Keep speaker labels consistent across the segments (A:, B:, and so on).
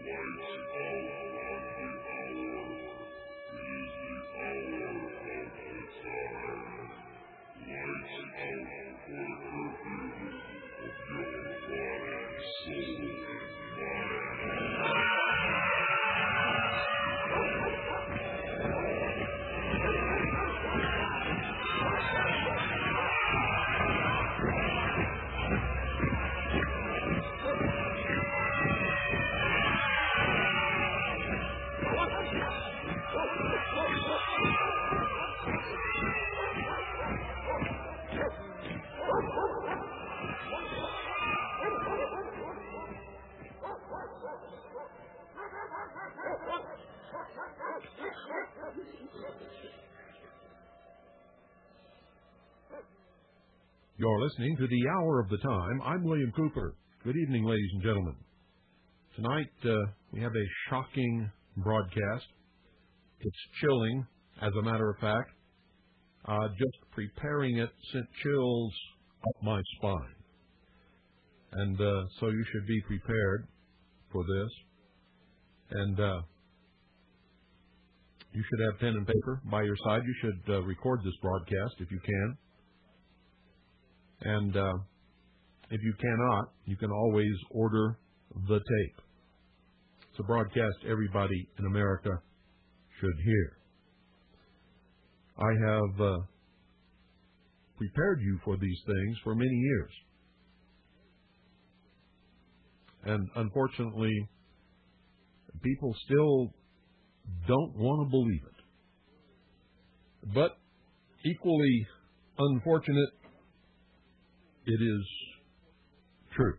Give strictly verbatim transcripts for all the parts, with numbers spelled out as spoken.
A: You're listening to the Hour of the Time. I'm William Cooper. Good evening, ladies and gentlemen. Tonight, uh, we have a shocking broadcast. It's chilling, as a matter of fact. Uh, just preparing it sent chills up my spine. And uh, so you should be prepared for this. And uh, you should have pen and paper by your side. You should uh, record this broadcast if you can. And uh, if you cannot, you can always order the tape. It's a broadcast everybody in America should hear. I have uh, prepared you for these things for many years. And unfortunately, people still don't want to believe it. But equally unfortunate, it is true.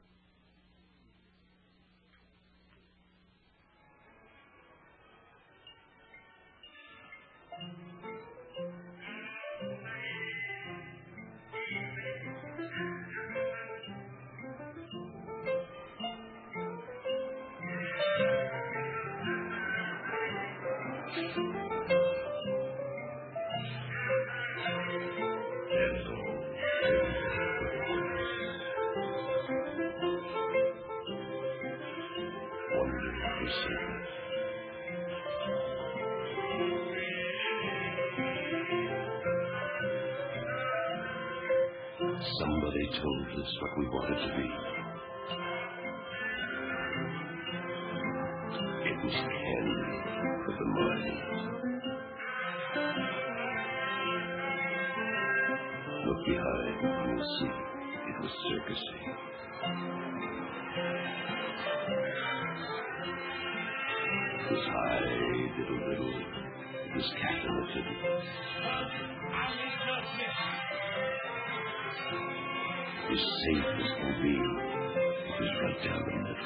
B: Somebody told us what we wanted to be. It was candy for the mind. Look behind and you'll see it was circusing. It was high, little, little. It was caffeinated. As safe as can be, it was right down the middle.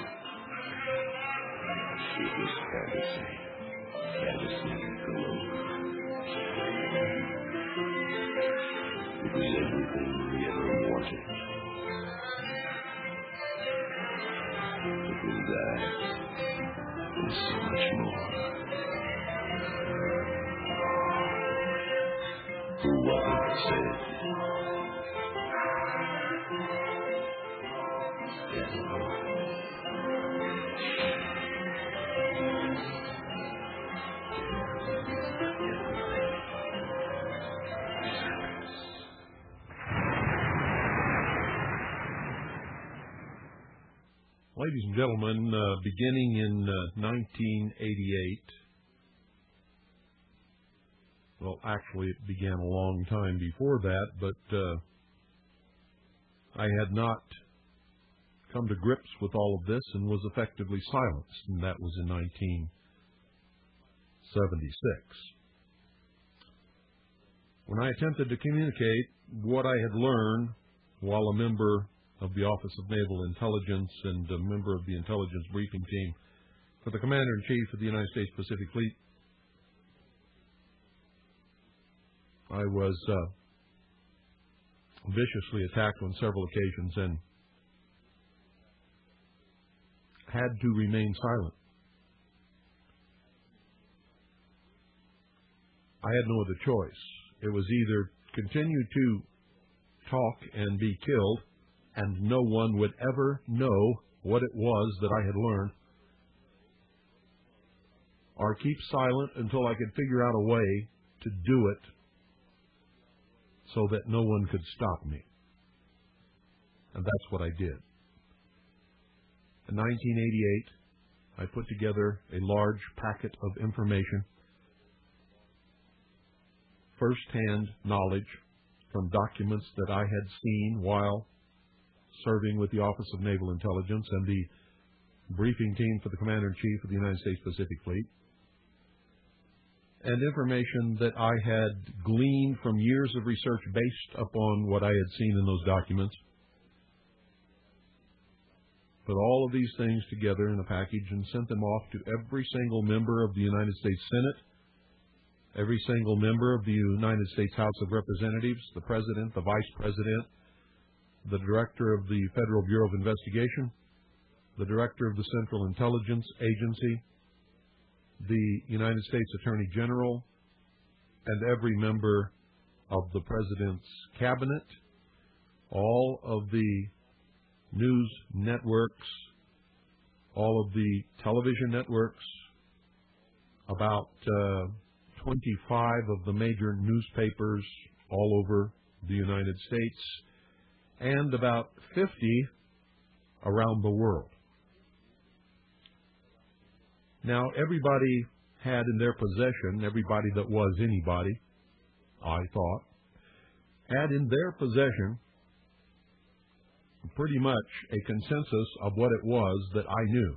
B: It was fantasy, fantasy galore. It was everything we ever wanted. It was that, and so much more. Who was it that said,
A: Ladies and gentlemen, uh, beginning in uh, nineteen eighty-eight, well, actually it began a long time before that, but uh, I had not come to grips with all of this and was effectively silenced, and that was in nineteen seventy-six. When I attempted to communicate what I had learned while a member of the Office of Naval Intelligence and a member of the intelligence briefing team for the Commander-in-Chief of the United States Pacific Fleet, I was uh, viciously attacked on several occasions and had to remain silent. I had no other choice. It was either continue to talk and be killed, and no one would ever know what it was that I had learned, or keep silent until I could figure out a way to do it so that no one could stop me. And that's what I did. In nineteen eighty-eight, I put together a large packet of information, first-hand knowledge from documents that I had seen while serving with the Office of Naval Intelligence and the briefing team for the Commander-in-Chief of the United States Pacific Fleet, and information that I had gleaned from years of research based upon what I had seen in those documents. Put all of these things together in a package and sent them off to every single member of the United States Senate, every single member of the United States House of Representatives, the President, the Vice President, the Director of the Federal Bureau of Investigation, the Director of the Central Intelligence Agency, the United States Attorney General, and every member of the President's Cabinet, all of the news networks, all of the television networks, about uh, twenty-five of the major newspapers all over the United States, and about fifty around the world. Now, everybody had in their possession, everybody that was anybody, I thought, had in their possession pretty much a consensus of what it was that I knew.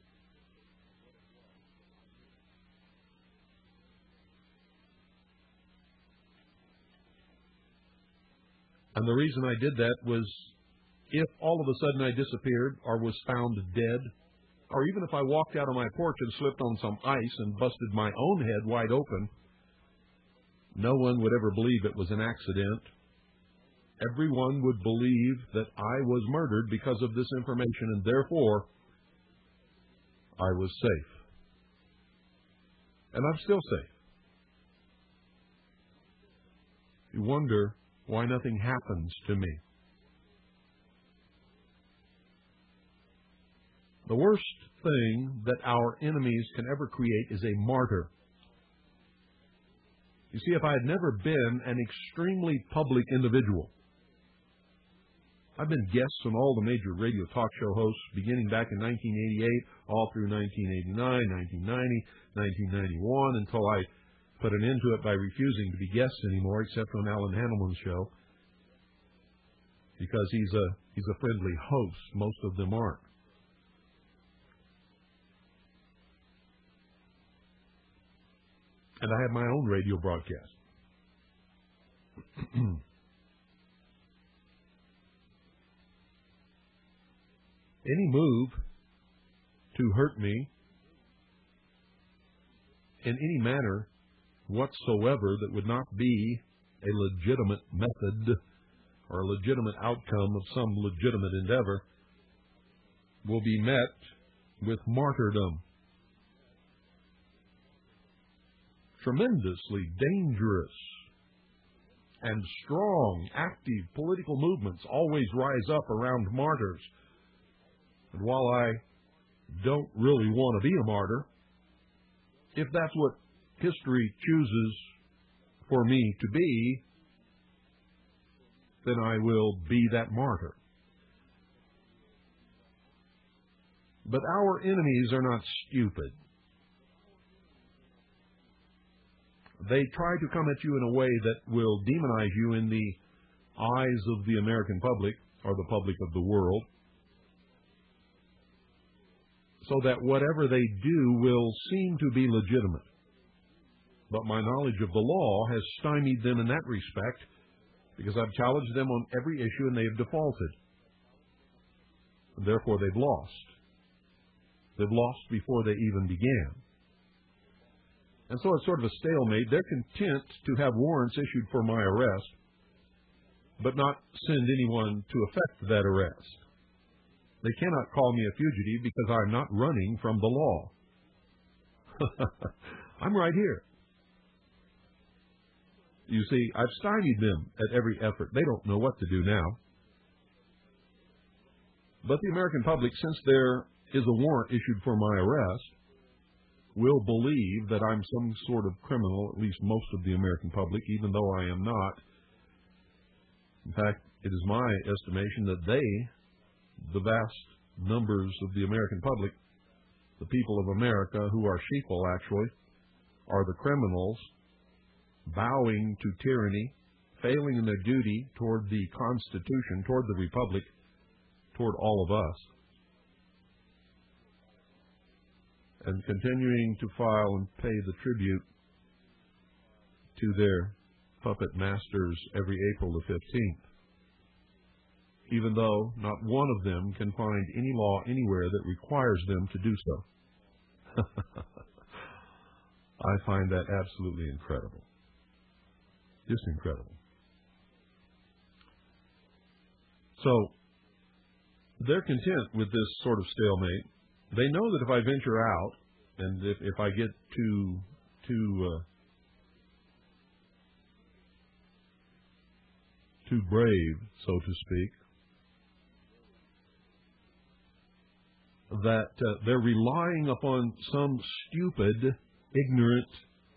A: And the reason I did that was if all of a sudden I disappeared or was found dead, or even if I walked out on my porch and slipped on some ice and busted my own head wide open, no one would ever believe it was an accident. Everyone would believe that I was murdered because of this information, and therefore I was safe. And I'm still safe. You wonder why nothing happens to me. The worst thing that our enemies can ever create is a martyr. You see, if I had never been an extremely public individual, I've been guests on all the major radio talk show hosts beginning back in nineteen eighty-eight, all through nineteen eighty-nine, nineteen ninety, nineteen ninety-one, until I put an end to it by refusing to be guests anymore, except on Alan Handelman's show, because he's a he's a friendly host. Most of them aren't. And I have my own radio broadcast. Any move to hurt me in any manner whatsoever that would not be a legitimate method or a legitimate outcome of some legitimate endeavor will be met with martyrdom. Tremendously dangerous and strong, active political movements always rise up around martyrs. And while I don't really want to be a martyr, if that's what history chooses for me to be, then I will be that martyr. But our enemies are not stupid. They try to come at you in a way that will demonize you in the eyes of the American public or the public of the world, so that whatever they do will seem to be legitimate. But my knowledge of the law has stymied them in that respect, because I've challenged them on every issue and they have defaulted. And therefore they've lost. They've lost before they even began. And so it's sort of a stalemate. They're content to have warrants issued for my arrest, but not send anyone to effect that arrest. They cannot call me a fugitive because I'm not running from the law. I'm right here. You see, I've stymied them at every effort. They don't know what to do now. But the American public, since there is a warrant issued for my arrest, will believe that I'm some sort of criminal, at least most of the American public, even though I am not. In fact, it is my estimation that they, the vast numbers of the American public, the people of America, who are sheeple actually, are the criminals bowing to tyranny, failing in their duty toward the Constitution, toward the Republic, toward all of us, and continuing to file and pay the tribute to their puppet masters every April the fifteenth, even though not one of them can find any law anywhere that requires them to do so. I find that absolutely incredible. Just incredible. So, they're content with this sort of stalemate. They know that if I venture out, and if, if I get too, too, uh, too brave, so to speak, that uh, they're relying upon some stupid, ignorant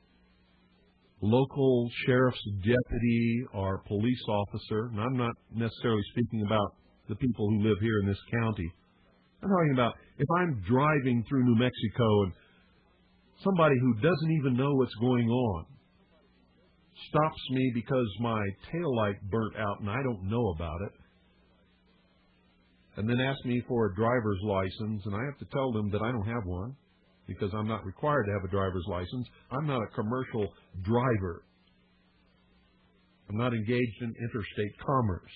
A: local sheriff's deputy or police officer. And I'm not necessarily speaking about the people who live here in this county. I'm talking about if I'm driving through New Mexico and somebody who doesn't even know what's going on stops me because my taillight burnt out and I don't know about it, and then asks me for a driver's license, and I have to tell them that I don't have one because I'm not required to have a driver's license. I'm not a commercial driver. I'm not engaged in interstate commerce.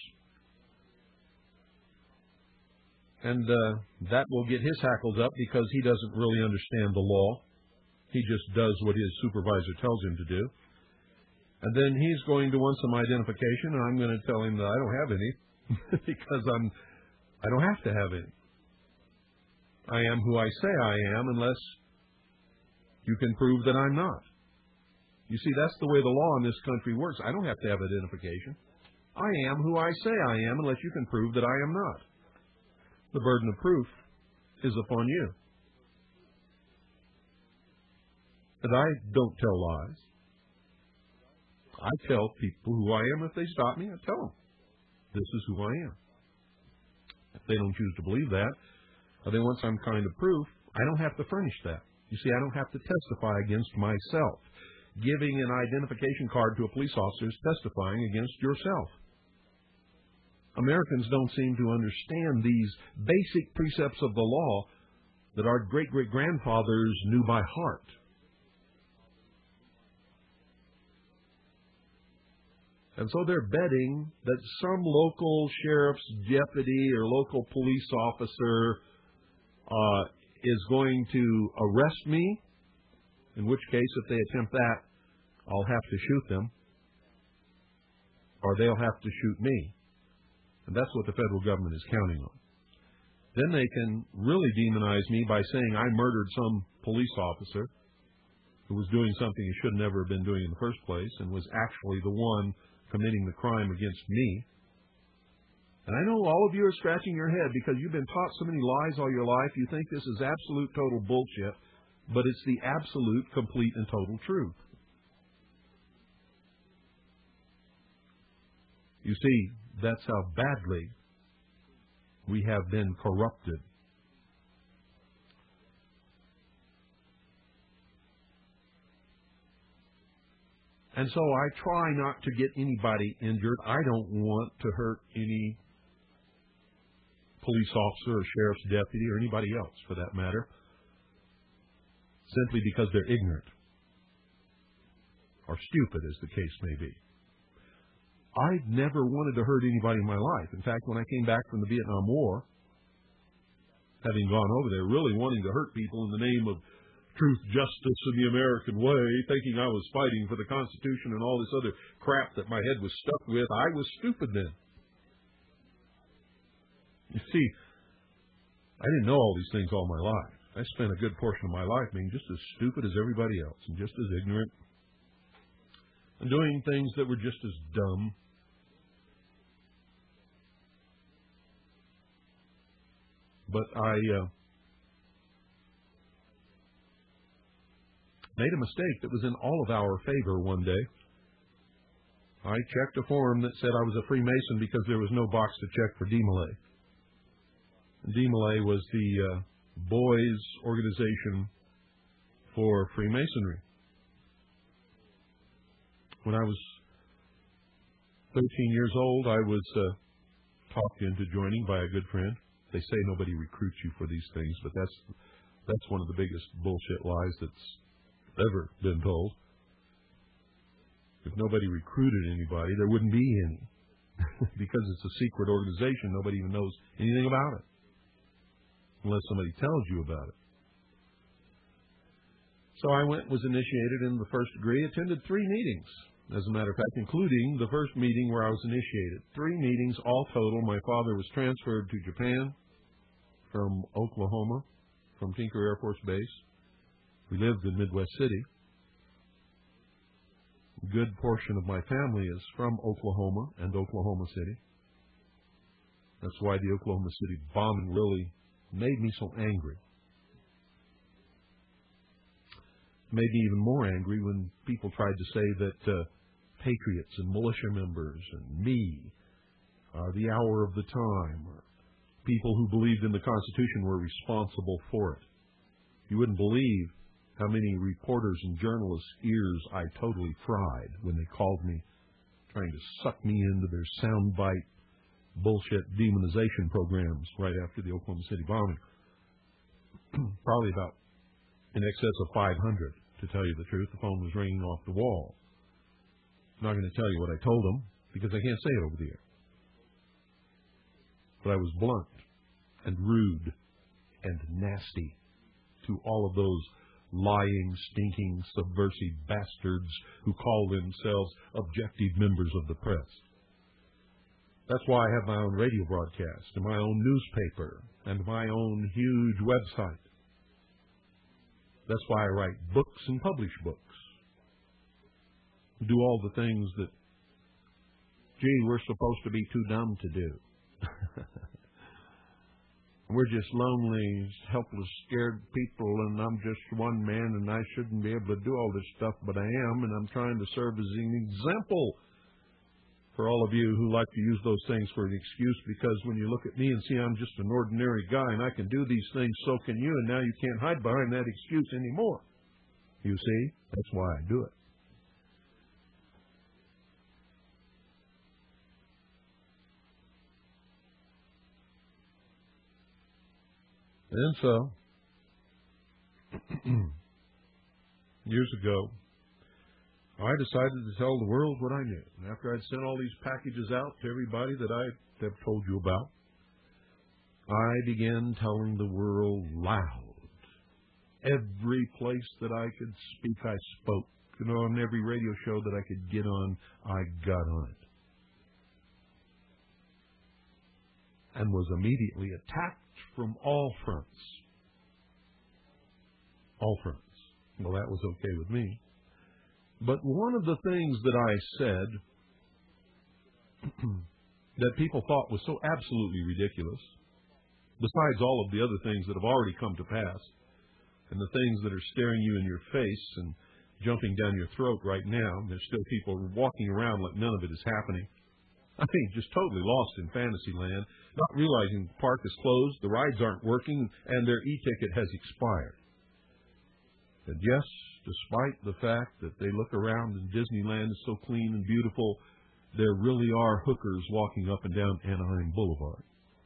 A: And uh, that will get his hackles up because he doesn't really understand the law. He just does what his supervisor tells him to do. And then he's going to want some identification, and I'm going to tell him that I don't have any because I'm, I don't have to have any. I am who I say I am unless you can prove that I'm not. You see, that's the way the law in this country works. I don't have to have identification. I am who I say I am unless you can prove that I am not. The burden of proof is upon you. And I don't tell lies. I tell people who I am. If they stop me, I tell them, this is who I am. If they don't choose to believe that, or they want some kind of proof, I don't have to furnish that. You see, I don't have to testify against myself. Giving an identification card to a police officer is testifying against yourself. Americans don't seem to understand these basic precepts of the law that our great-great-grandfathers knew by heart. And so they're betting that some local sheriff's deputy or local police officer uh, is going to arrest me, in which case, if they attempt that, I'll have to shoot them, or they'll have to shoot me. And that's what the federal government is counting on. Then they can really demonize me by saying I murdered some police officer who was doing something he should never have been doing in the first place and was actually the one committing the crime against me. And I know all of you are scratching your head because you've been taught so many lies all your life. You think this is absolute total bullshit, but it's the absolute, complete, and total truth. You see, that's how badly we have been corrupted. And so I try not to get anybody injured. I don't want to hurt any police officer or sheriff's deputy or anybody else, for that matter, simply because they're ignorant or stupid, as the case may be. I never wanted to hurt anybody in my life. In fact, when I came back from the Vietnam War, having gone over there really wanting to hurt people in the name of truth, justice, and the American way, thinking I was fighting for the Constitution and all this other crap that my head was stuck with, I was stupid then. You see, I didn't know all these things all my life. I spent a good portion of my life being just as stupid as everybody else and just as ignorant and doing things that were just as dumb. But I, uh, made a mistake that was in all of our favor one day. I checked a form that said I was a Freemason because there was no box to check for D M L A. D M L A was the uh, boys' organization for Freemasonry. When I was thirteen years old, I was uh, talked into joining by a good friend. They say nobody recruits you for these things, but that's that's one of the biggest bullshit lies that's ever been told. If nobody recruited anybody, there wouldn't be any. Because it's a secret organization, nobody even knows anything about it, unless somebody tells you about it. So I went, was initiated in the first degree, attended three meetings, as a matter of fact, including the first meeting where I was initiated. Three meetings, all total. My father was transferred to Japan from Oklahoma, from Kinkel Air Force Base. We lived in Midwest City. A good portion of my family is from Oklahoma and Oklahoma City. That's why the Oklahoma City bombing really made me so angry. Made me even more angry when people tried to say that uh, patriots and militia members and me are the hour of the time, or people who believed in the Constitution were responsible for it. You wouldn't believe how many reporters and journalists' ears I totally fried when they called me, trying to suck me into their soundbite bullshit demonization programs right after the Oklahoma City bombing. Probably about in excess of five hundred, to tell you the truth. The phone was ringing off the wall. I'm not going to tell you what I told them, because I can't say it over the air. But I was blunt and rude and nasty to all of those lying, stinking, subversive bastards who call themselves objective members of the press. That's why I have my own radio broadcast and my own newspaper and my own huge website. That's why I write books and publish books. Do all the things that, gee, we're supposed to be too dumb to do. We're just lonely, helpless, scared people, and I'm just one man, and I shouldn't be able to do all this stuff, but I am, and I'm trying to serve as an example for all of you who like to use those things for an excuse, because when you look at me and see I'm just an ordinary guy and I can do these things, so can you, and now you can't hide behind that excuse anymore. You see? That's why I do it. And so, years ago, I decided to tell the world what I knew. And after I'd sent all these packages out to everybody that I have told you about, I began telling the world loud. Every place that I could speak, I spoke. You know, on every radio show that I could get on, I got on it. And was immediately attacked from all fronts. All fronts. Well, that was okay with me. But one of the things that I said that people thought was so absolutely ridiculous, besides all of the other things that have already come to pass, and the things that are staring you in your face and jumping down your throat right now, there's still people walking around like none of it is happening. I mean, just totally lost in fantasy land, not realizing the park is closed, the rides aren't working, and their e-ticket has expired. And yes, despite the fact that they look around and Disneyland is so clean and beautiful, there really are hookers walking up and down Anaheim Boulevard.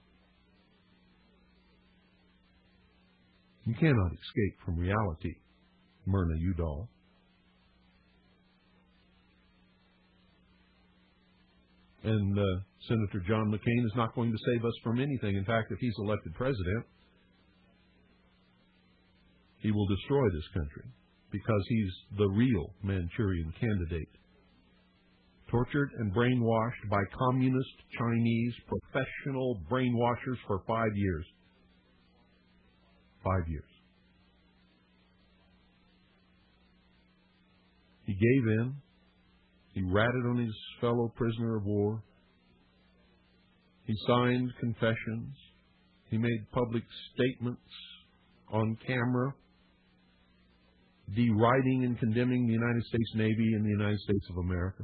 A: You cannot escape from reality, Myrna Udall. And uh, Senator John McCain is not going to save us from anything. In fact, if he's elected president, he will destroy this country because he's the real Manchurian candidate. Tortured and brainwashed by communist Chinese professional brainwashers for five years. Five years. He gave in. He ratted on his fellow prisoner of war. He signed confessions. He made public statements on camera deriding and condemning the United States Navy and the United States of America.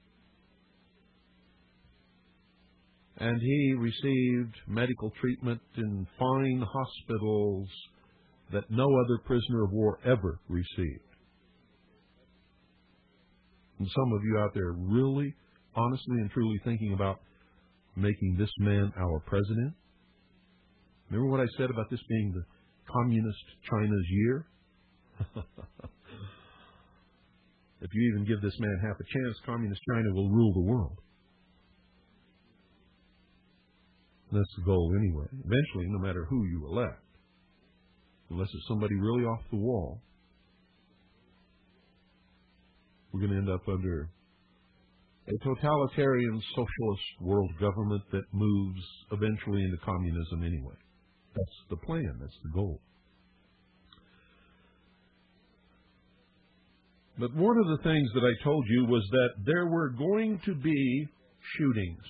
A: And he received medical treatment in fine hospitals that no other prisoner of war ever received. And some of you out there really, honestly and truly thinking about making this man our president? Remember what I said about this being the communist China's year? If you even give this man half a chance, communist China will rule the world. That's the goal anyway. Eventually, no matter who you elect, unless it's somebody really off the wall, we're going to end up under a totalitarian socialist world government that moves eventually into communism anyway. That's the plan. That's the goal. But one of the things that I told you was that there were going to be shootings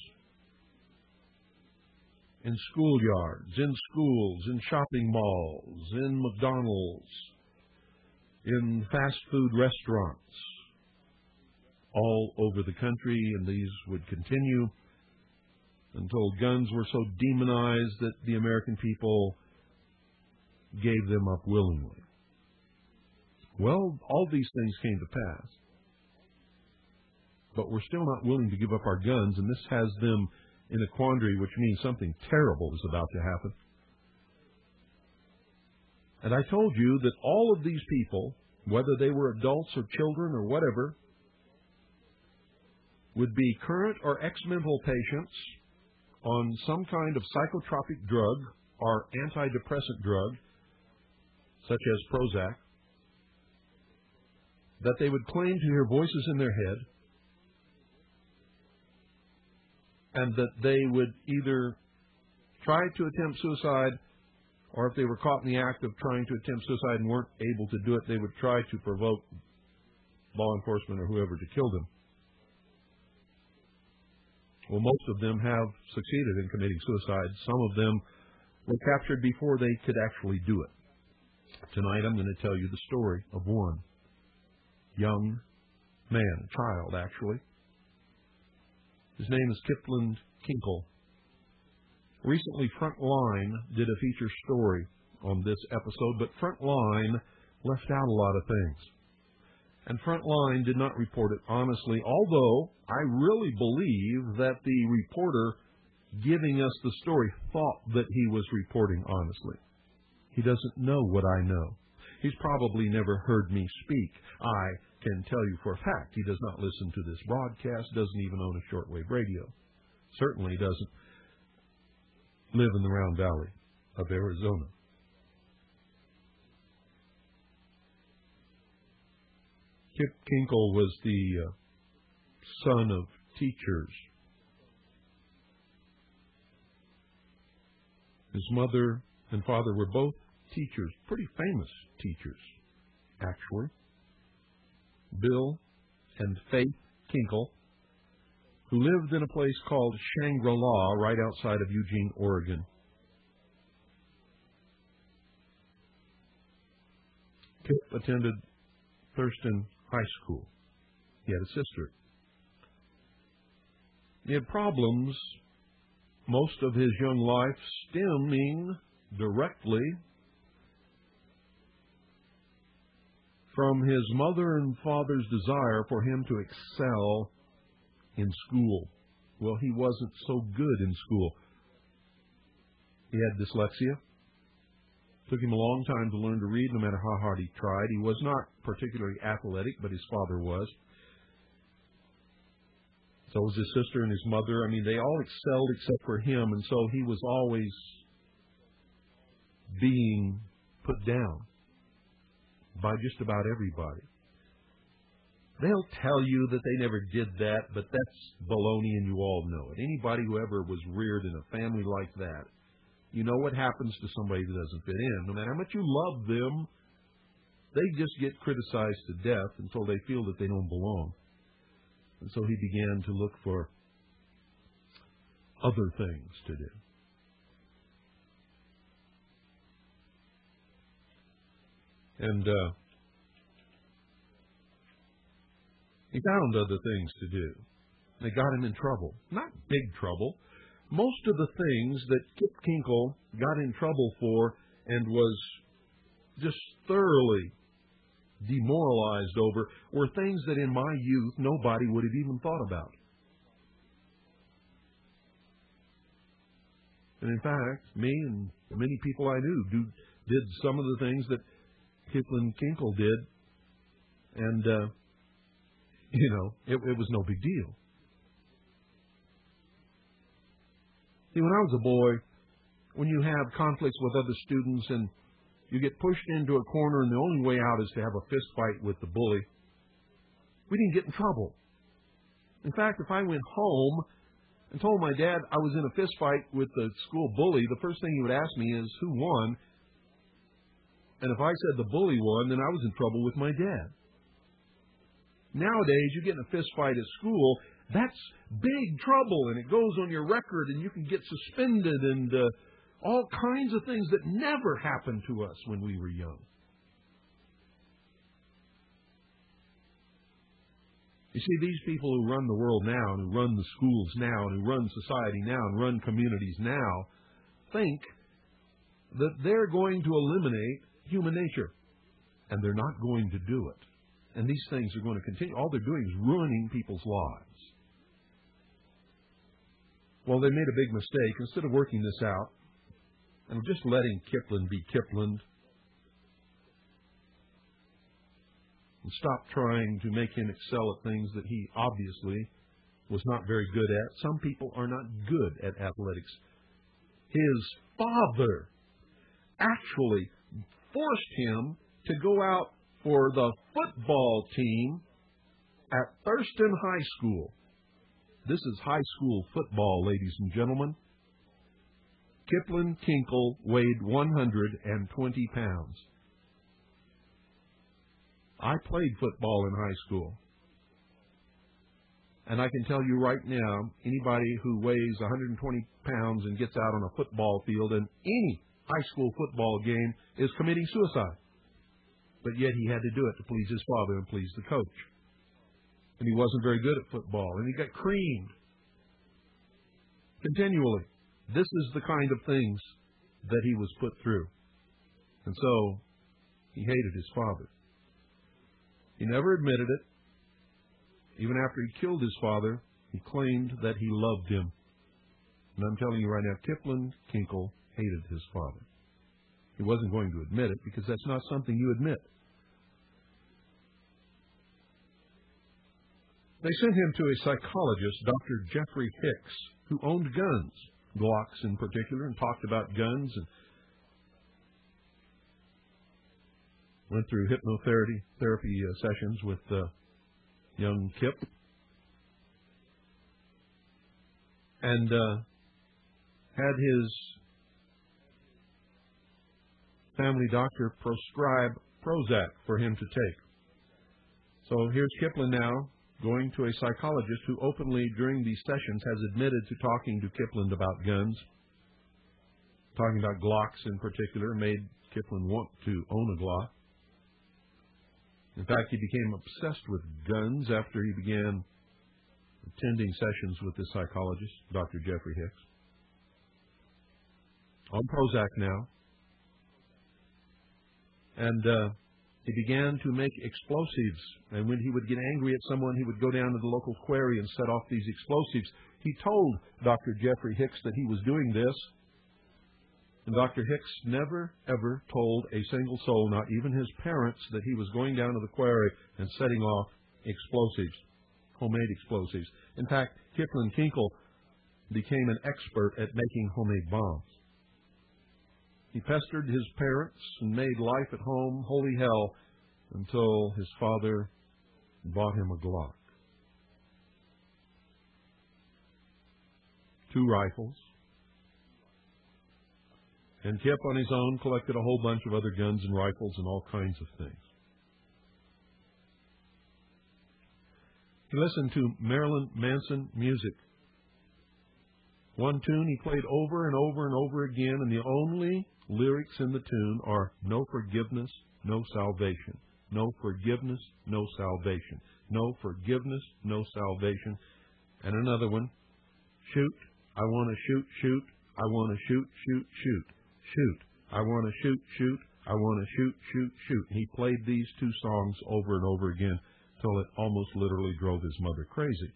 A: in schoolyards, in schools, in shopping malls, in McDonald's, in fast food restaurants, all over the country, and these would continue until guns were so demonized that the American people gave them up willingly. Well, all these things came to pass, but we're still not willing to give up our guns, and this has them in a quandary, which means something terrible is about to happen. And I told you that all of these people, whether they were adults or children or whatever, would be current or ex-mental patients on some kind of psychotropic drug or antidepressant drug, such as Prozac, that they would claim to hear voices in their head, and that they would either try to attempt suicide, or if they were caught in the act of trying to attempt suicide and weren't able to do it, they would try to provoke law enforcement or whoever to kill them. Well, most of them have succeeded in committing suicide. Some of them were captured before they could actually do it. Tonight I'm going to tell you the story of one young man, a child actually. His name is Kipland Kinkel. Recently, Frontline did a feature story on this episode, but Frontline left out a lot of things. And Frontline did not report it honestly, although I really believe that the reporter giving us the story thought that he was reporting honestly. He doesn't know what I know. He's probably never heard me speak. I can tell you for a fact he does not listen to this broadcast, doesn't even own a shortwave radio. Certainly doesn't live in the Round Valley of Arizona. Kip Kinkel was the uh, son of teachers. His mother and father were both teachers, pretty famous teachers, actually. Bill and Faith Kinkel, who lived in a place called Shangri-La right outside of Eugene, Oregon. Kip attended Thurston High School. He had a sister. He had problems most of his young life stemming directly from his mother and father's desire for him to excel in school. Well, he wasn't so good in school. He had dyslexia. Took him a long time to learn to read, no matter how hard he tried. He was not particularly athletic, but his father was. So was his sister and his mother. I mean, they all excelled except for him, and so he was always being put down by just about everybody. They'll tell you that they never did that, but that's baloney, and you all know it. Anybody who ever was reared in a family like that, you know what happens to somebody that doesn't fit in. No matter how much you love them, they just get criticized to death until they feel that they don't belong. And so he began to look for other things to do. And uh, He found other things to do. They got him in trouble. Not big trouble. Most of the things that Kip Kinkel got in trouble for and was just thoroughly demoralized over were things that in my youth nobody would have even thought about. And in fact, me and many people I knew do, did some of the things that Kipland Kinkel did, and, uh, you know, it, it was no big deal. See, when I was a boy, when you have conflicts with other students and you get pushed into a corner and the only way out is to have a fist fight with the bully, we didn't get in trouble. In fact, if I went home and told my dad I was in a fist fight with the school bully, the first thing he would ask me is, who won? And if I said the bully won, then I was in trouble with my dad. Nowadays, you get in a fist fight at school, that's big trouble, and it goes on your record, and you can get suspended, and uh, all kinds of things that never happened to us when we were young. You see, these people who run the world now, and who run the schools now, and who run society now, and run communities now, think that they're going to eliminate human nature, and they're not going to do it. And these things are going to continue. All they're doing is ruining people's lives. Well, they made a big mistake. Instead of working this out and just letting Kipland be Kipland and stop trying to make him excel at things that he obviously was not very good at. Some people are not good at athletics. His father actually forced him to go out for the football team at Thurston High School. This is high school football, ladies and gentlemen. Kipland Kinkel weighed one hundred twenty pounds. I played football in high school. And I can tell you right now, anybody who weighs one hundred twenty pounds and gets out on a football field in any high school football game is committing suicide. But yet he had to do it to please his father and please the coach. And he wasn't very good at football, and he got creamed continually. This is the kind of things that he was put through. And so he hated his father. He never admitted it. Even after he killed his father, he claimed that he loved him. And I'm telling you right now, Kipland Kinkel hated his father. He wasn't going to admit it because that's not something you admit. They sent him to a psychologist, Doctor Jeffrey Hicks, who owned guns, Glocks in particular, and talked about guns and went through hypnotherapy therapy uh, sessions with uh, young Kip. And uh, had his family doctor prescribe Prozac for him to take. So here's Kipland now, going to a psychologist who openly, during these sessions, has admitted to talking to Kipland about guns, talking about Glocks in particular, made Kipland want to own a Glock. In fact, he became obsessed with guns after he began attending sessions with this psychologist, Doctor Jeffrey Hicks. On Prozac now. And uh, he began to make explosives. And when he would get angry at someone, he would go down to the local quarry and set off these explosives. He told Doctor Jeffrey Hicks that he was doing this. And Doctor Hicks never, ever told a single soul, not even his parents, that he was going down to the quarry and setting off explosives, homemade explosives. In fact, Kipland Kinkel became an expert at making homemade bombs. He pestered his parents and made life at home holy hell until his father bought him a Glock. Two rifles. And Kip, on his own, collected a whole bunch of other guns and rifles and all kinds of things. He listened to Marilyn Manson music. One tune he played over and over and over again, and the only lyrics in the tune are no forgiveness, no salvation. no forgiveness, no salvation. No forgiveness, no salvation. And another one, shoot, I want to shoot, shoot, I want to shoot, shoot, shoot, shoot, I want to shoot, shoot, I want to shoot, shoot, shoot. He played these two songs over and over again till it almost literally drove his mother crazy.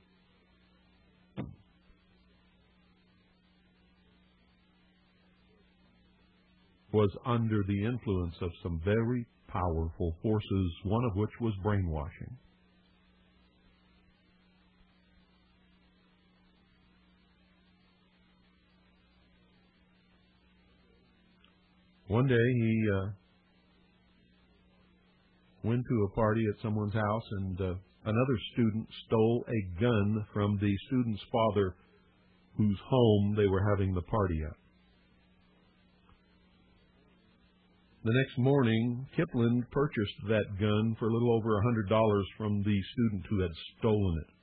A: Was under the influence of some very powerful forces, one of which was brainwashing. One day he uh, went to a party at someone's house, and uh, another student stole a gun from the student's father, whose home they were having the party at. The next morning, Kipland purchased that gun for a little over one hundred dollars from the student who had stolen it.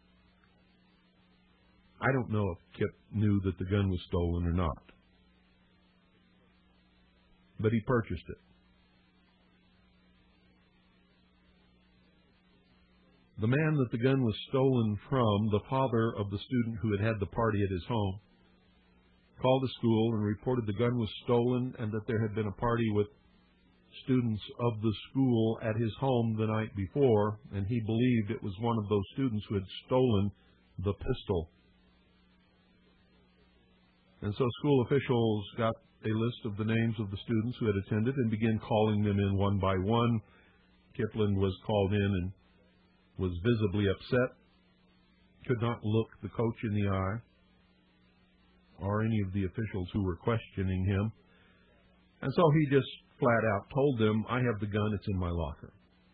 A: I don't know if Kip knew that the gun was stolen or not, but he purchased it. The man that the gun was stolen from, the father of the student who had had the party at his home, called the school and reported the gun was stolen and that there had been a party with students of the school at his home the night before, and he believed it was one of those students who had stolen the pistol. And so school officials got a list of the names of the students who had attended and began calling them in one by one. Kipland was called in and was visibly upset, could not look the coach in the eye or any of the officials who were questioning him. And so he just flat out told them, I have the gun, it's in my locker.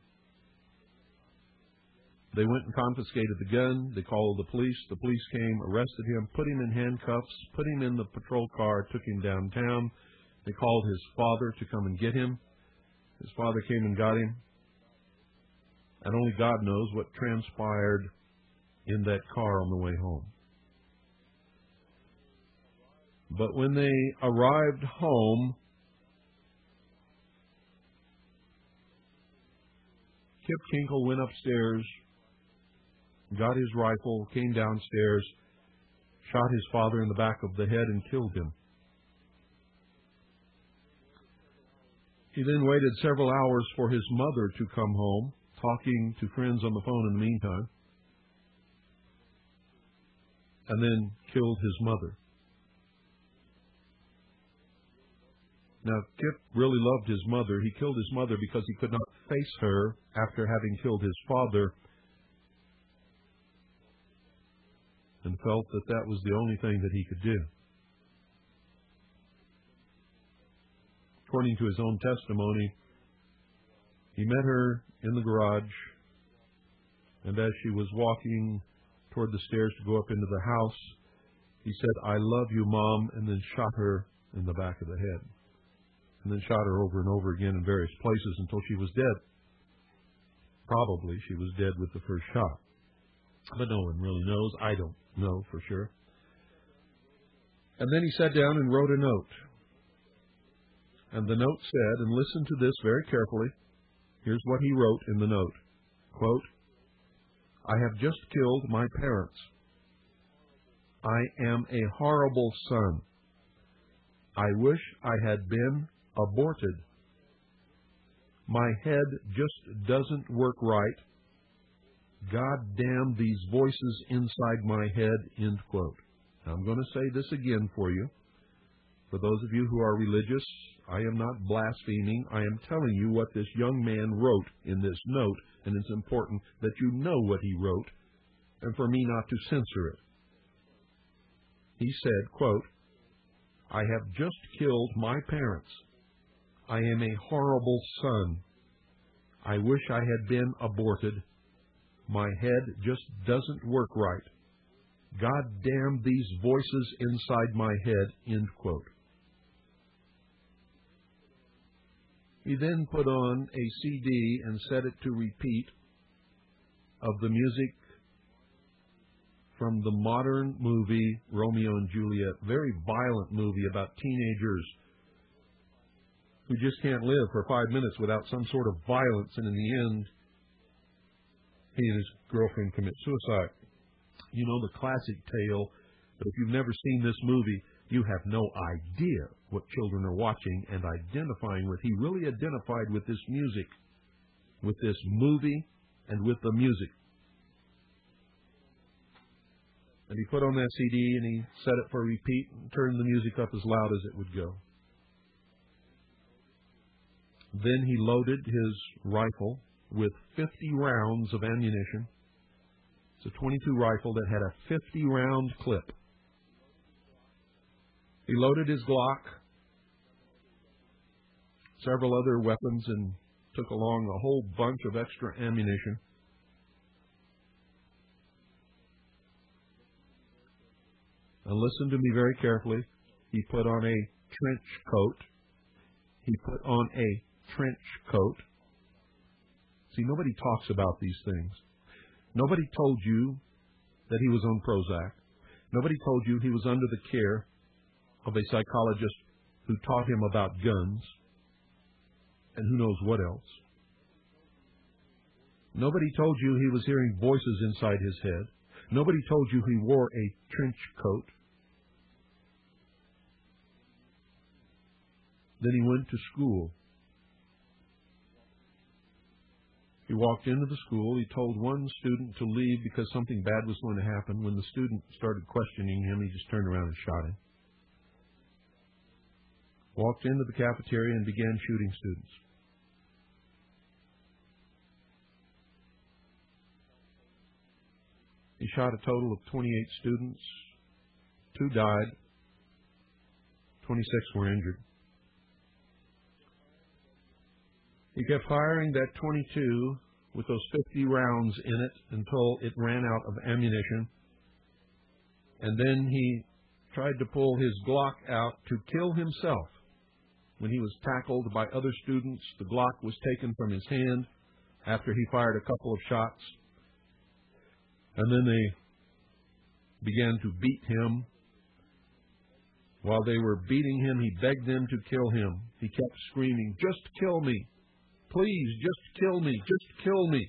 A: They went and confiscated the gun. They called the police. The police came, arrested him, put him in handcuffs, put him in the patrol car, took him downtown. They called his father to come and get him. His father came and got him. And only God knows what transpired in that car on the way home. But when they arrived home, Kip Kinkel went upstairs, got his rifle, came downstairs, shot his father in the back of the head and killed him. He then waited several hours for his mother to come home, talking to friends on the phone in the meantime, and then killed his mother. Now, Kip really loved his mother. He killed his mother because he could not face her after having killed his father, and felt that that was the only thing that he could do. According to his own testimony, he met her in the garage, and as she was walking toward the stairs to go up into the house, he said, I love you, Mom, and then shot her in the back of the head. And then shot her over and over again in various places until she was dead. Probably she was dead with the first shot. But no one really knows. I don't know for sure. And then he sat down and wrote a note. And the note said, and listen to this very carefully, here's what he wrote in the note. Quote, I have just killed my parents. I am a horrible son. I wish I had been aborted. My head just doesn't work right. God damn these voices inside my head, end quote. Now, I'm going to say this again for you. For those of you who are religious, I am not blaspheming. I am telling you what this young man wrote in this note, and it's important that you know what he wrote, and for me not to censor it. He said, quote, I have just killed my parents. I am a horrible son. I wish I had been aborted. My head just doesn't work right. God damn these voices inside my head, end quote. He then put on a C D and set it to repeat of the music from the modern movie Romeo and Juliet, very violent movie about teenagers who just can't live for five minutes without some sort of violence, and in the end, he and his girlfriend commit suicide. You know the classic tale, but if you've never seen this movie, you have no idea what children are watching and identifying with. He really identified with this music, with this movie, and with the music. And he put on that C D and he set it for repeat and turned the music up as loud as it would go. Then he loaded his rifle with fifty rounds of ammunition. It's a twenty-two rifle that had a fifty round clip. He loaded his Glock, several other weapons, and took along a whole bunch of extra ammunition. And listen to me very carefully. He put on a trench coat. He put on a trench coat. See, nobody talks about these things. Nobody told you that he was on Prozac. Nobody told you he was under the care of a psychologist who taught him about guns and who knows what else. Nobody told you he was hearing voices inside his head. Nobody told you he wore a trench coat. Then he went to school. He walked into the school. He told one student to leave because something bad was going to happen. When the student started questioning him, he just turned around and shot him. Walked into the cafeteria and began shooting students. He shot a total of twenty-eight students. Two died. twenty-six were injured. He kept firing that twenty-two with those fifty rounds in it until it ran out of ammunition. And then he tried to pull his Glock out to kill himself. When he was tackled by other students, the Glock was taken from his hand after he fired a couple of shots. And then they began to beat him. While they were beating him, he begged them to kill him. He kept screaming, "Just kill me. Please, just kill me. Just kill me."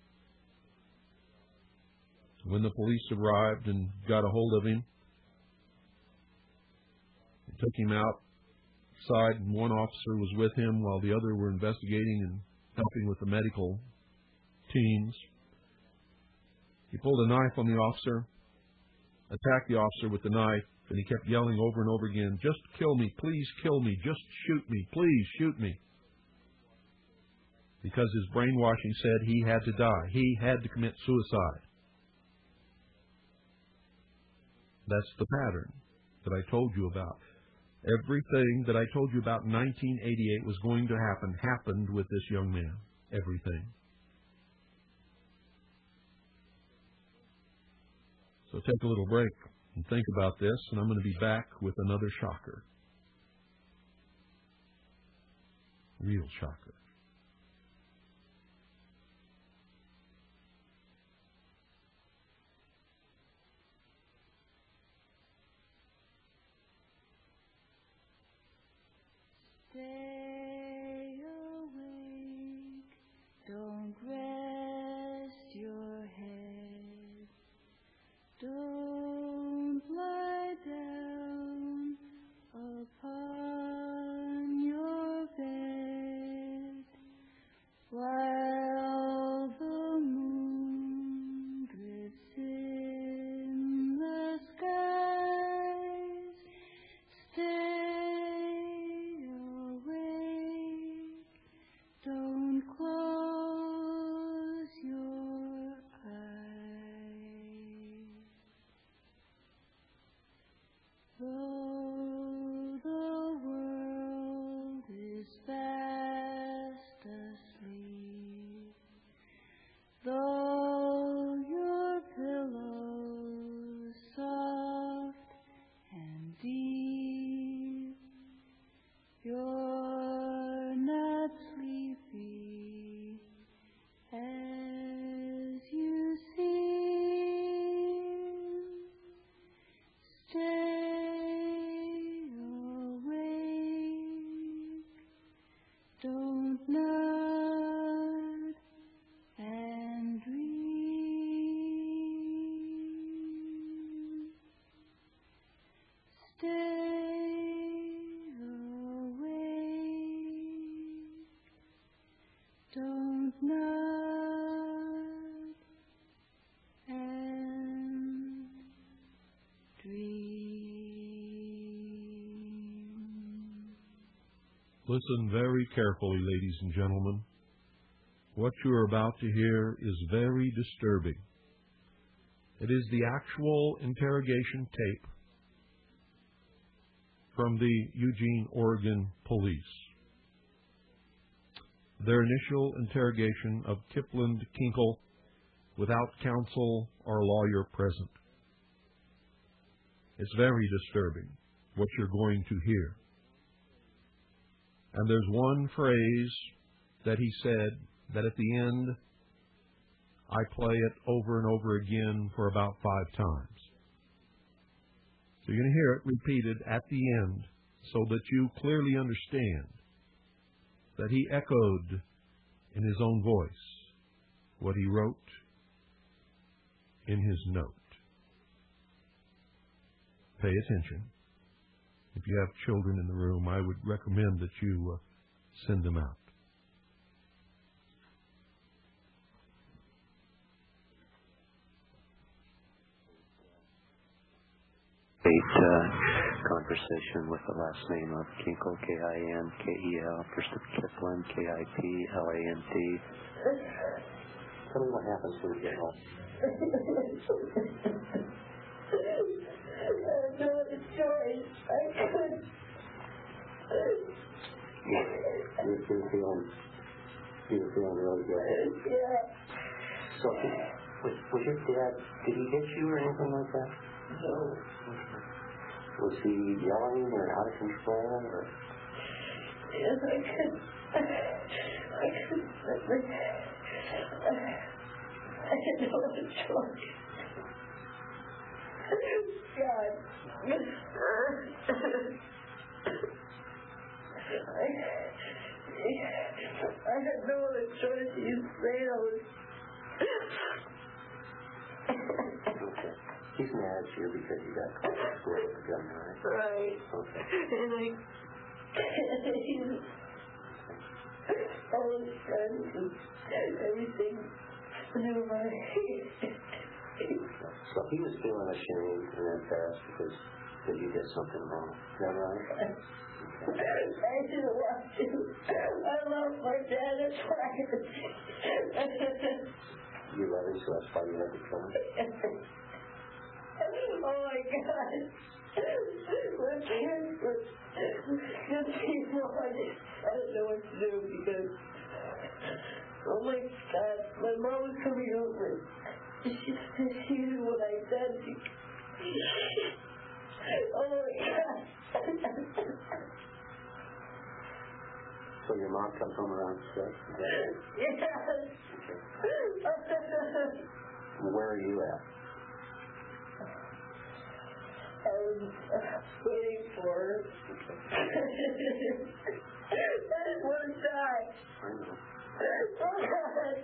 A: When the police arrived and got a hold of him, they took him outside, and one officer was with him while the other were investigating and helping with the medical teams. He pulled a knife on the officer, attacked the officer with the knife, and he kept yelling over and over again, "Just kill me. Please kill me. Just shoot me. Please shoot me." Because his brainwashing said he had to die. He had to commit suicide. That's the pattern that I told you about. Everything that I told you about in nineteen eighty-eight was going to happen, happened with this young man. Everything. So take a little break and think about this, and I'm going to be back with another shocker. Real shocker.
C: Stay awake, don't rest your head, don't lie down upon your bed. Don't nod and dream.
A: Listen very carefully, ladies and gentlemen. What you are about to hear is very disturbing. It is the actual interrogation tape from the Eugene, Oregon police. Their initial interrogation of Kipland Kinkel without counsel or lawyer present. It's very disturbing what you're going to hear. And there's one phrase that he said that at the end, I play it over and over again for about five times. So you're going to hear it repeated at the end so that you clearly understand that he echoed in his own voice what he wrote in his note. Pay attention. If you have children in the room, I would recommend that you uh, send them out.
D: Uh, conversation with the last name of Kinkel, K I N K E L, first of Kipland, K I P L A N T. Tell me what happens when we get home.
C: I know the story. I could.
D: You're, you're feeling, you're feeling really good.
C: Yeah.
D: So, was, was your dad, did he hit you or anything like that?
C: No.
D: Was he yelling or out of control or?
C: Yes, I could. I could. I had no other choice. God. I, I had no other choice. You say I was.
D: Okay. He's mad at you because you got caught with a gun, right?
C: Right.
D: Okay.
C: And I. He's all his friends and everything knew about it.
D: So he was feeling ashamed and embarrassed because because you did something wrong. Is that right? Okay.
C: I didn't want to. I love my dad. That's why.
D: You love him, so that's why you had to kill him?
C: Oh my God. My parents were good people. I just I didn't know what to do because, oh my God, my mom was coming over. She, she knew what I said. She, oh my God.
D: So your mom comes home around six?
C: Yes.
D: Okay. Where are you at?
C: I was uh, waiting for her. I just want to die.
D: I know.
C: Oh, God.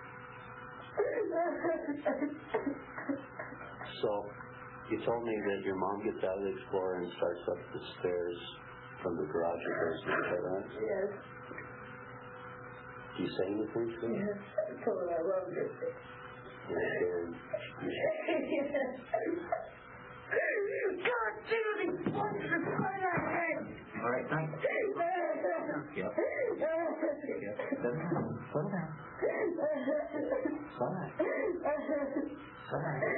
D: So, you told me that your mom gets out of the Explorer and starts up the stairs from the garage or basement, is that right?
C: Yes.
D: Do you say anything to her?
C: Yes. I told her I loved her.
D: And you
C: God damn it! Punch the side of her head!
D: all right, thanks. Yep. Yep. Settle down. Settle down. It's all right. It's all right.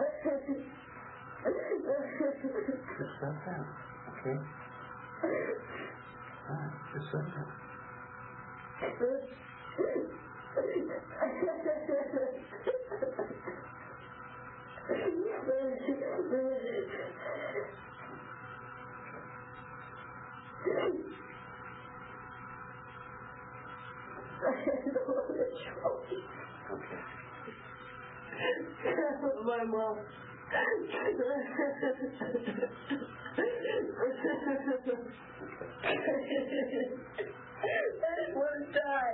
D: Just settle down, okay? All right, just settle down. Okay.
C: My mom. I just want to die.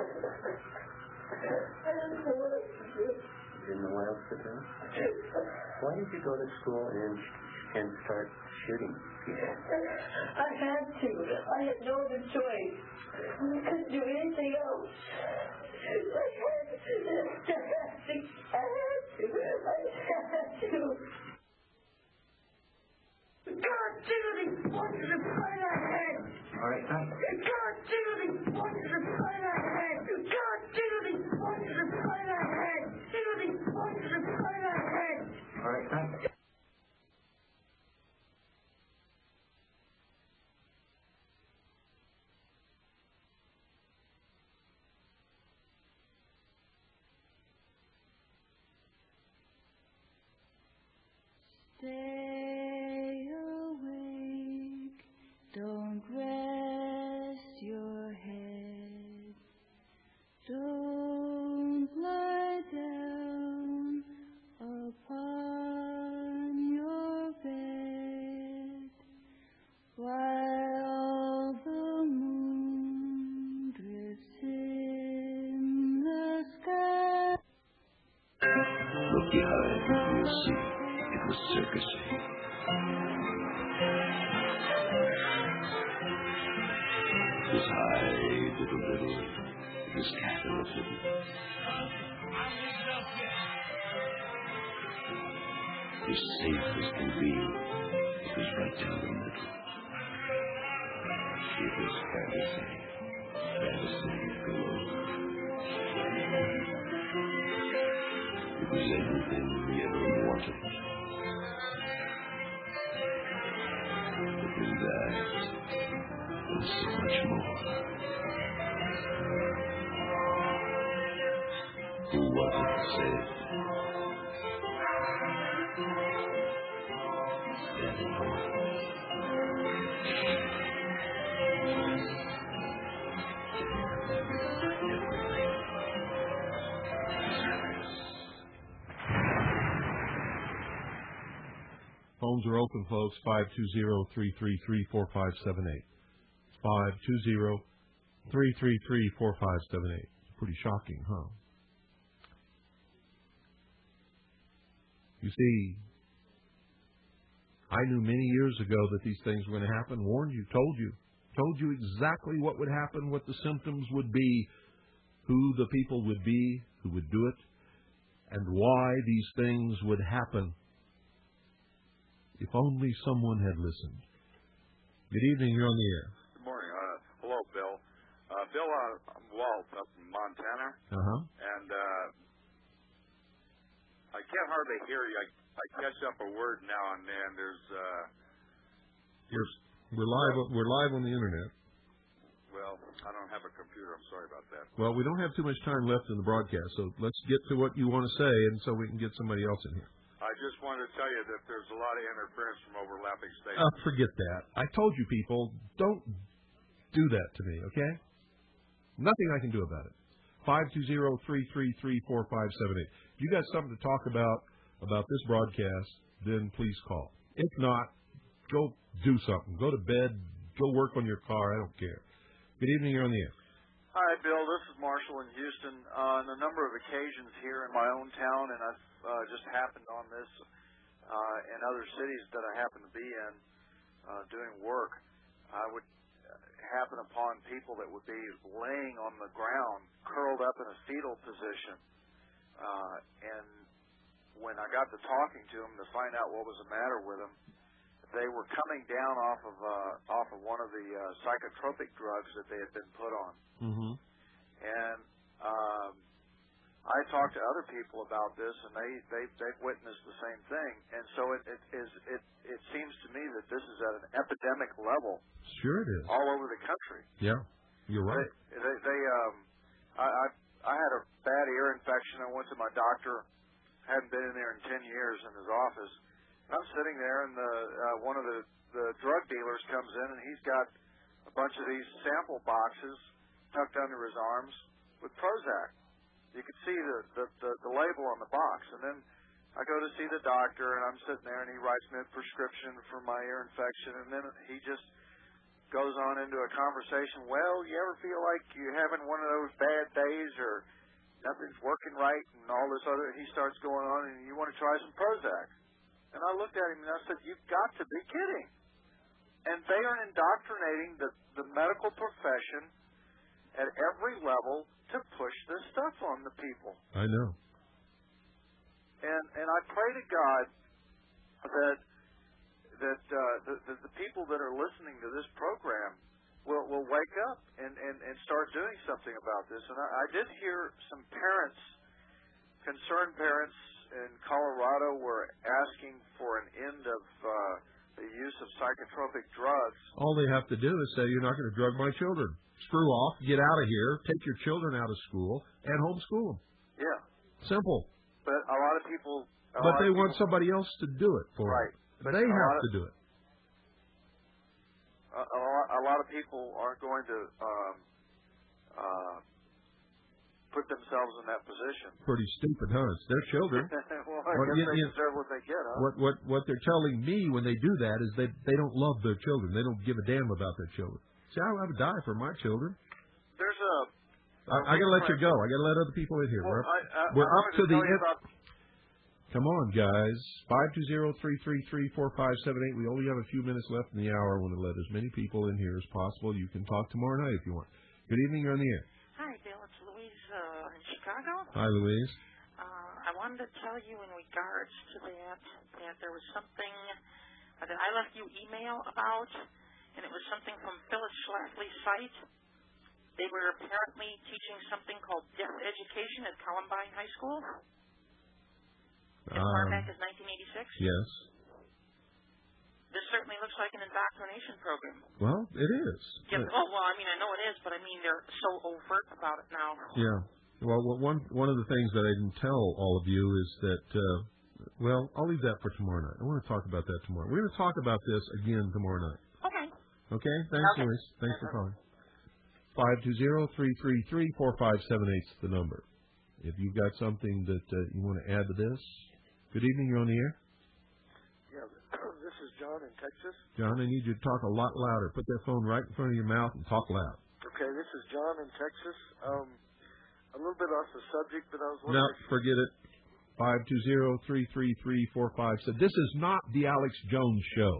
C: I don't know what else to do.
D: You didn't know what else to do? Why did you go to school and and start shooting people?
C: I had to. I had no other choice. I couldn't do anything else. God, Timothy, point to the side of the head.
D: All right, thanks.
C: God, Timothy, point to the side of the head. God, Timothy, point to the side of the head. Timothy, point to the side of the head.
D: All right, thanks.
E: Stay awake, don't rest your head, don't lie down upon your bed, while the moon drifts in the sky.
B: Look behind, you'll see. It was circusing. It was high, little, little. It was capitalism. It was safe as can be. It was right down the middle. It was fantasy. Fantasy galore. It was everything we ever wanted. And that and so much more. Who was it that said? Standing home.
A: Phones are open, folks. five two zero, three three three, four five seven eight. five two zero, three three three, four five seven eight. Pretty shocking, huh? You see, I knew many years ago that these things were going to happen, warned you, told you, told you exactly what would happen, what the symptoms would be, who the people would be who would do it, and why these things would happen. If only someone had listened. Good evening, you're on the air.
F: Good morning. Uh, hello, Bill. Uh, Bill, uh, I'm Walt up in Montana.
A: Uh-huh.
F: And uh, I can't hardly hear you. I, I catch up a word now and then. There's... Uh,
A: We're, we're, live, we're live on the Internet.
F: Well, I don't have a computer. I'm sorry about that.
A: Well, we don't have too much time left in the broadcast, so let's get to what you want to say, and so we can get somebody else in here.
F: I just wanted to tell you that there's a lot of interference from overlapping stations.
A: Uh, forget that. I told you people, don't do that to me, okay? Nothing I can do about it. five two zero, three three three, four five seven eight. If you got something to talk about about this broadcast, then please call. If not, go do something. Go to bed. Go work on your car. I don't care. Good evening. You're on the air.
G: Hi, Bill. This is Marshall in Houston. Uh, on a number of occasions here in my own town, and I've uh, just happened on this uh, in other cities that I happen to be in uh, doing work, I would happen upon people that would be laying on the ground, curled up in a fetal position. Uh, and when I got to talking to them to find out what was the matter with them, they were coming down off of uh, off of one of the uh, psychotropic drugs that they had been put on.
A: Mm-hmm.
G: And um, I talked to other people about this, and they they they've witnessed the same thing. And so it it is it it seems to me that this is at an epidemic level.
A: Sure, it is.
G: All over the country.
A: Yeah, you're right.
G: They they, they um, I, I I had a bad ear infection. I went to my doctor. Hadn't been in there in ten years in his office. I'm sitting there, and the uh, one of the, the drug dealers comes in, and he's got a bunch of these sample boxes tucked under his arms with Prozac. You could see the, the, the, the label on the box. And then I go to see the doctor, and I'm sitting there, and he writes me a prescription for my ear infection, and then he just goes on into a conversation. Well, you ever feel like you're having one of those bad days or nothing's working right and all this other? He starts going on, and you want to try some Prozac. And I looked at him and I said, you've got to be kidding. And they are indoctrinating the, the medical profession at every level to push this stuff on the people.
A: I know.
G: And and I pray to God that that uh, the, the the people that are listening to this program will will wake up and, and, and start doing something about this. And I, I did hear some parents, concerned parents in Colorado, were asking for an end of uh, the use of psychotropic drugs.
A: All they have to do is say, you're not going to drug my children. Screw off, get out of here, take your children out of school, and homeschool them.
G: Yeah.
A: Simple.
G: But a lot of people...
A: But they want somebody else to do it for
G: right.
A: them. They have to do it.
G: A, a, lot, a lot of people aren't going to um, uh, put themselves in that position.
A: Pretty stupid, huh? It's their children.
G: Well, I
A: what,
G: guess
A: you,
G: they
A: you,
G: deserve what they get, huh?
A: What, what, what they're telling me when they do that is they, they don't love their children. They don't give a damn about their children. See, I would die for my children.
G: There's a...
A: I, I got to let you go. I got to let other people in here.
G: Well,
A: we're
G: I, I,
A: we're
G: I
A: up to,
G: to
A: the
G: end.
A: end. Come on, guys. five two zero, three three three, four five seven eight. We only have a few minutes left in the hour. I want to let as many people in here as possible. You can talk tomorrow night if you want. Good evening. You're on the air.
H: Hi, Bill. It's Louise uh, in Chicago.
A: Hi, Louise.
H: Uh, I wanted to tell you in regards to that that there was something uh, that I left you email about, and it was something from Phyllis Schlafly's site. They were apparently teaching something called death education at Columbine High School. As far
A: Um,
H: back as nineteen eighty-six?
A: Yes.
H: This certainly looks like an indoctrination program.
A: Well, it is.
H: Yeah, oh, well, I mean, I know it is, but I mean, they're so overt about it now.
A: Yeah. Well, one one of the things that I didn't tell all of you is that, uh, well, I'll leave that for tomorrow night. I want to talk about that tomorrow. We're going to talk about this again tomorrow night.
H: Okay.
A: Okay? Thanks,
H: Okay.
A: Louise. Thanks for calling. five two zero, three three three, four five seven eight is the number. If you've got something that uh, you want to add to this, good evening. You're on the air.
I: Yeah, this is John in Texas.
A: John, I need you to talk a lot louder. Put that phone right in front of your mouth and talk loud.
I: Okay, this is John in Texas. Um, a little bit off the subject, but I was
A: No,
I: wondering...
A: forget it. five two zero, three three three, four five seven. This is not the Alex Jones Show.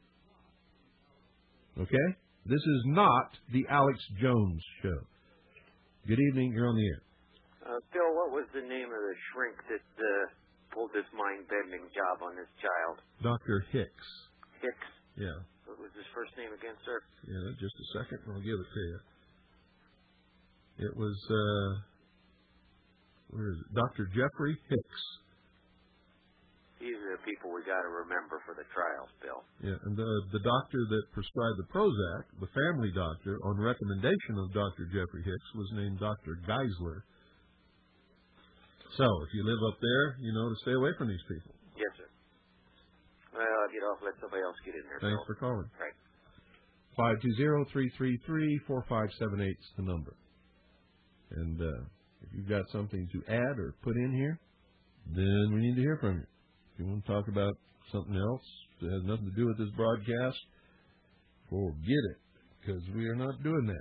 A: Okay? This is not the Alex Jones Show. Good evening. You're on the air.
J: Uh, Bill, what was the name of the shrink that uh, pulled this mind-bending job on this child?
A: Doctor Hicks.
J: Hicks?
A: Yeah.
J: What was his first name again, sir?
A: Yeah, just a second, and I'll give it to you. It was, uh, where is it? Doctor Jeffrey Hicks.
J: These are the people we got to remember for the trials, Bill.
A: Yeah, and the the doctor that prescribed the Prozac, the family doctor, on recommendation of Doctor Jeffrey Hicks, was named Doctor Geisler. So, if you live up there, you know to stay away from these people.
J: Yes, sir. Well, I'll get off. Let somebody else get in there,
A: Thanks
J: Bill.
A: for calling.
J: Right.
A: five two zero, three three three, four five seven eight is the number. And uh, if you've got something to add or put in here, then we need to hear from you. If you want to talk about something else that has nothing to do with this broadcast, forget it, because we are not doing that.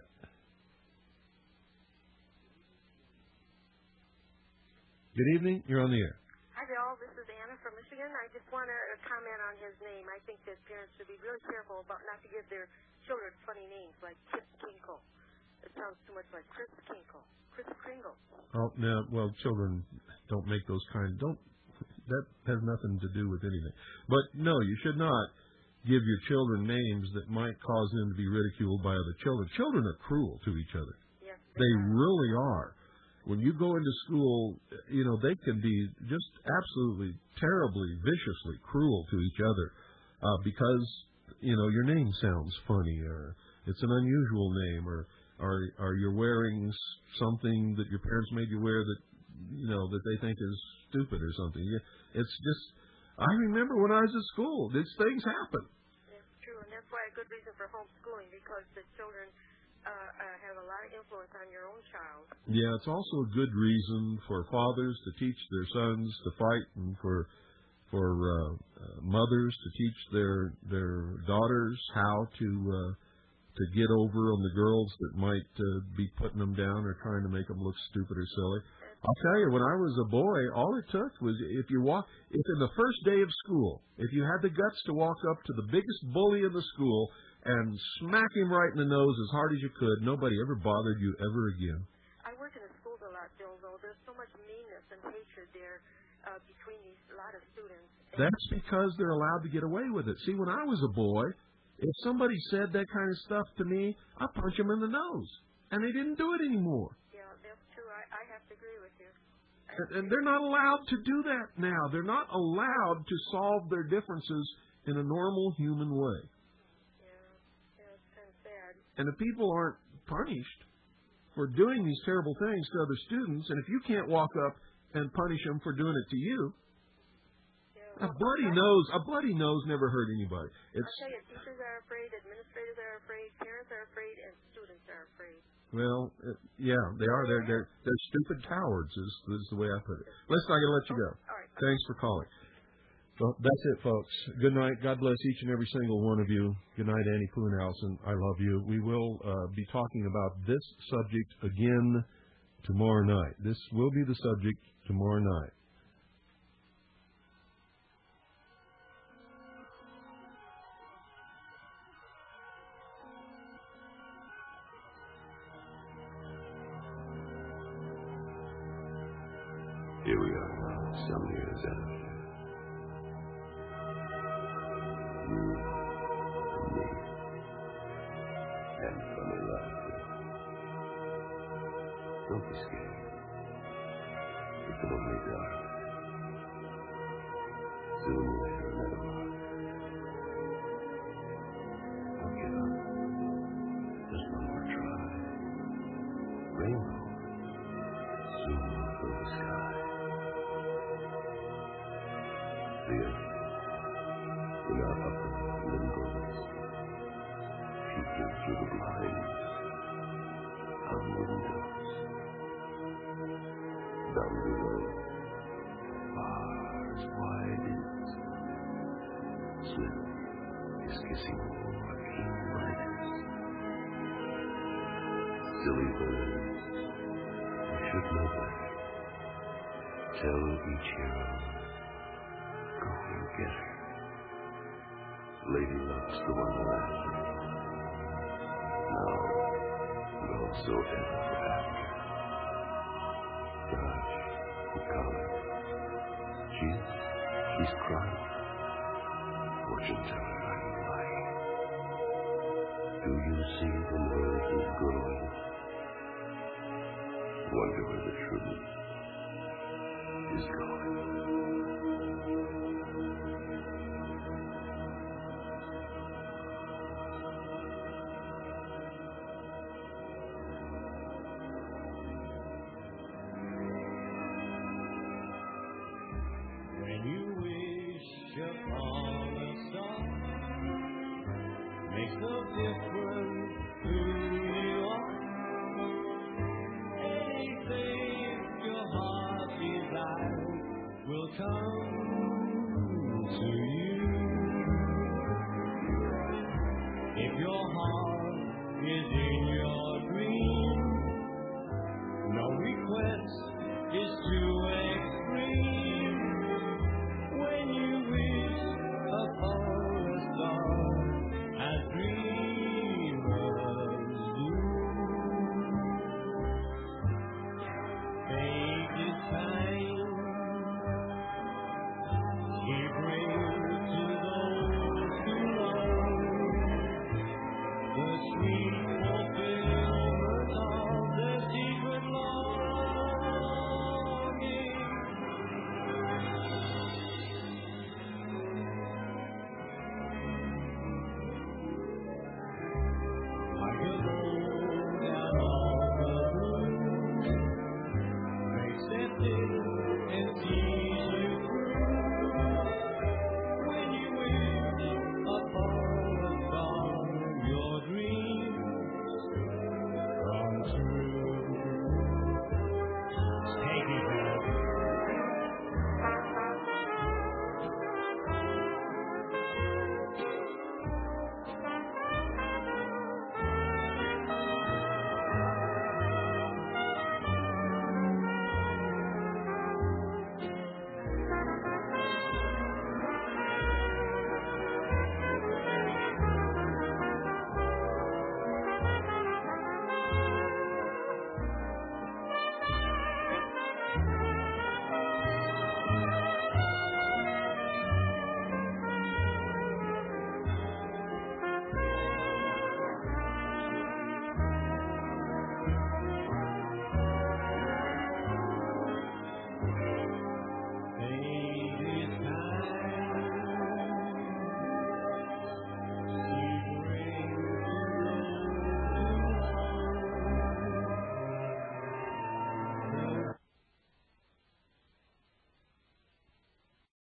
A: Good evening. You're on the air.
K: Hi, Bill. This is Anna from Michigan. I just want to comment on his name. I think that parents should be really careful about not to give their children funny names like Kip Kinkel. It sounds too much like Chris Kinkel. Chris Kringle.
A: Oh, no. Well, children don't make those kind. Don't. That has nothing to do with anything. But no, you should not give your children names that might cause them to be ridiculed by other children. Children are cruel to each other.
K: Yes,
A: they, they really are. When you go into school, you know, they can be just absolutely terribly, viciously cruel to each other uh, because, you know, your name sounds funny or it's an unusual name or, or, or you're wearing something that your parents made you wear that, you know, that they think is stupid or something. It's just, I remember when I was at school, these things happen.
K: That's true, and that's why a good reason for homeschooling, because the children uh, uh, have a lot of influence on your own child.
A: Yeah, it's also a good reason for fathers to teach their sons to fight and for for uh, uh, mothers to teach their their daughters how to uh, to get over on the girls that might uh, be putting them down or trying to make them look stupid or silly. I'll tell you, when I was a boy, all it took was if you walk, if in the first day of school, if you had the guts to walk up to the biggest bully in the school and smack him right in the nose as hard as you could. Nobody ever bothered you ever again.
K: I work in a school a lot, Bill, though. There's so much meanness and hatred there uh, between these a lot of students. And
A: That's because they're allowed to get away with it. See, when I was a boy, if somebody said that kind of stuff to me, I'd punch them in the nose. And they didn't do it anymore.
K: yeah, that's true. I, I have to agree with you.
A: And, and they're not allowed to do that now. They're not allowed to solve their differences in a normal human way.
K: Yeah, yeah, it's kind of sad.
A: And if people aren't punished for doing these terrible things to other students, and if you can't walk up and punish them for doing it to you,
K: Yeah,
A: a bloody nose, a bloody nose never hurt anybody. It's
K: I'll tell you, teachers are afraid, administrators are afraid, parents are afraid, and students are afraid.
A: well, uh, yeah, they are. They're they're they're stupid cowards. Is is the way I put it. Listen, I'm gonna let you go.
K: All right.
A: Thanks for calling. Well, that's it, folks. Good night. God bless each and every single one of you. Good night, Annie Poonhausen. I love you. We will uh, be talking about this subject again tomorrow night. This will be the subject tomorrow night.
B: Here we are now, some years after. You and me. And funny laughter. Don't be scared. It's only dark. Soon we'll hear another one. Don't give up. Just one more try. Rainbow. Soon will fill the sky. The earth. We are up in limbos, peeking through the blinds of windows. Down below, far as wide is, Slim is kissing Joaquin Miners. Silly birds, you should know better. Tell each hero, go and get her. Lady loves the one last. Now, and also ever after. Gosh, the color. She's, she's crying. Fortune teller, are you lying? Do you see the roses growing? Wonder where the truth is going.
L: Makes no difference who you are. Anything your heart desires will come to you. If your heart is in your dream, no request is too extreme. When you wish upon a star, as dreamers do. Fate is kind. He brings to those who love the sweet fulfillment of their secret longing. Accepted